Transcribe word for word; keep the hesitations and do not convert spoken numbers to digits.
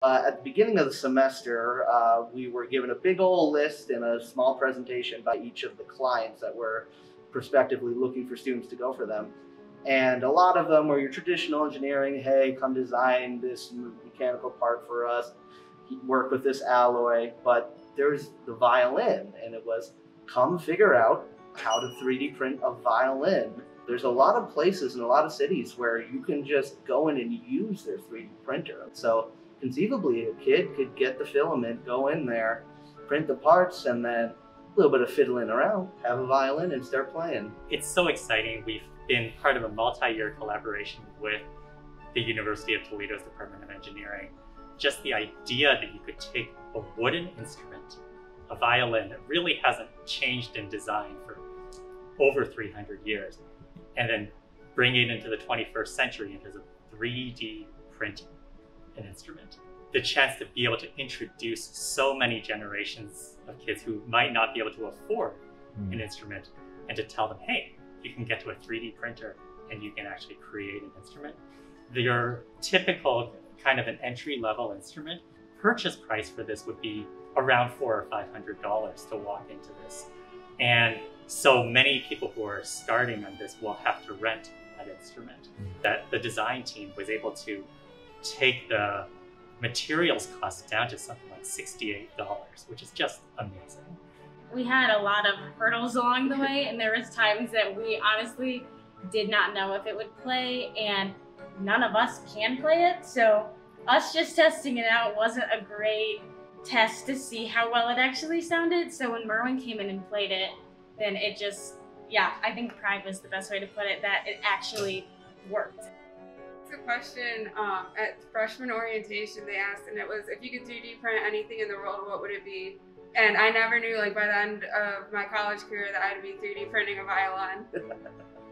Uh, at the beginning of the semester, uh, we were given a big old list and a small presentation by each of the clients that were prospectively looking for students to go for them. And a lot of them were your traditional engineering, hey, come design this mechanical part for us, work with this alloy. But there's the violin, and it was come figure out how to three D print a violin. There's a lot of places in a lot of cities where you can just go in and use their three D printer. So conceivably, a kid could get the filament, go in there, print the parts, and then a little bit of fiddling around, have a violin, and start playing. It's so exciting. We've been part of a multi-year collaboration with the University of Toledo's Department of Engineering. Just the idea that you could take a wooden instrument, a violin that really hasn't changed in design for over three hundred years, and then bring it into the twenty-first century into the three D printing an instrument. The chance to be able to introduce so many generations of kids who might not be able to afford mm. an instrument, and to tell them, hey, you can get to a three D printer and you can actually create an instrument. Your typical kind of an entry-level instrument, purchase price for this would be around four or five hundred dollars to walk into this. And so many people who are starting on this will have to rent that instrument. Mm. That the design team was able to take the materials cost down to something like sixty-eight dollars, which is just amazing. We had a lot of hurdles along the way, and there was times that we honestly did not know if it would play, and none of us can play it, so us just testing it out wasn't a great test to see how well it actually sounded. So when Merwin came in and played it, then it just, yeah, I think pride was the best way to put it, that it actually worked. A question um, at freshman orientation they asked, and it was, if you could three D print anything in the world, what would it be? And I never knew, like, by the end of my college career that I'd be three D printing a violin.